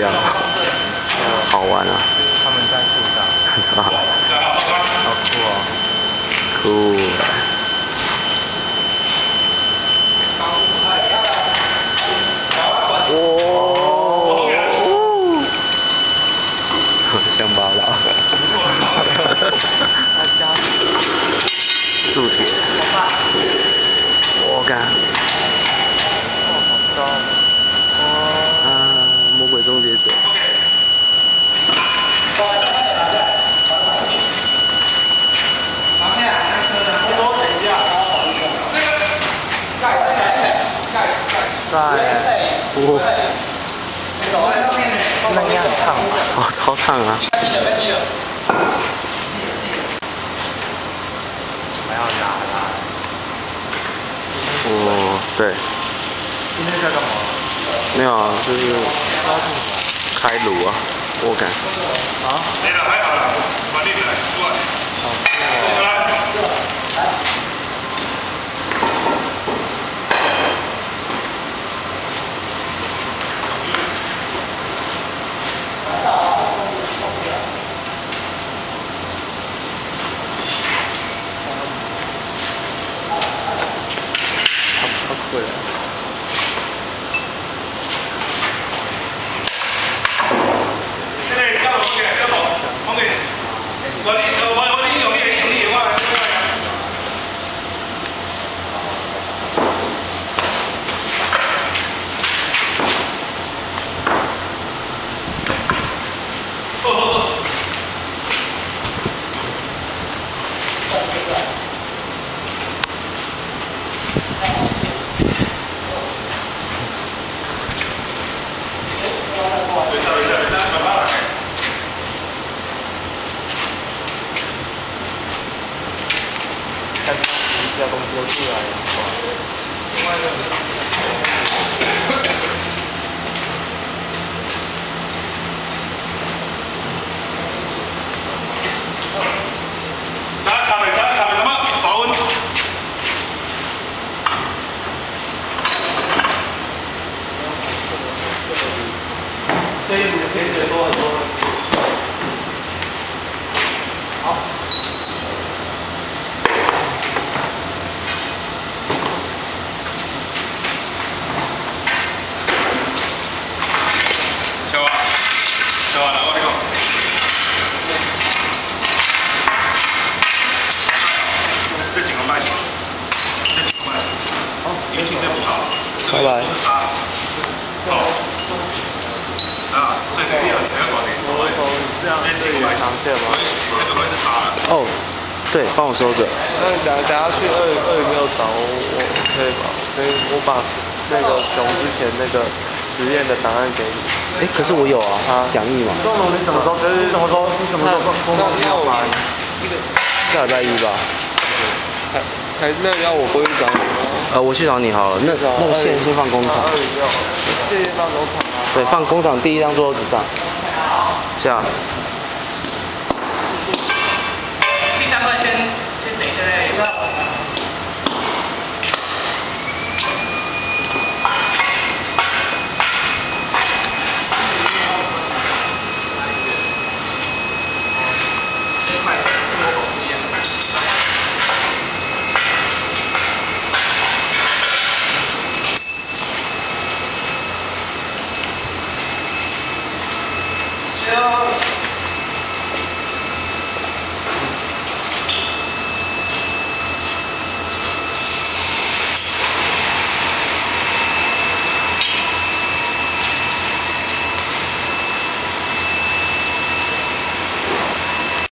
样，好玩啊！ 他们在树上， 好酷哦！ 酷！哦，乡巴佬，铸铁，我干， 好高！ 啊，魔鬼终结者。哇， 那应该很烫吧？ 超烫啊！ 还要拿它。 哦，对， 今天在干嘛？ 没有啊，就是开炉啊，我感。 啊？还好了，管理的过来。好贵啊！ 这个交通给交通，我给，我你用力，我来。 看这东西都出来了。 卡什么？保温。 这一组可以水多很多。好。 小啊，来我这个。这几个卖什么？好，因为竞争不好。 拜拜。 好。啊，所以这个还要多少钱？ 这样可以长线吗？ 这个会是差的。 哦，对，帮我收着。 那等下去206找我可以吗？我把那个熊之前那个实验的档案给你。 哎，可是我有啊，讲义嘛。 你什么时候工作要发？ 下礼拜一吧。 那要我过去找你吗？ 我去找你好了。那个线先放工厂。 谢谢放工厂啊。 对，放工厂第一张桌子上。下。 第3块先等一下嘞。行。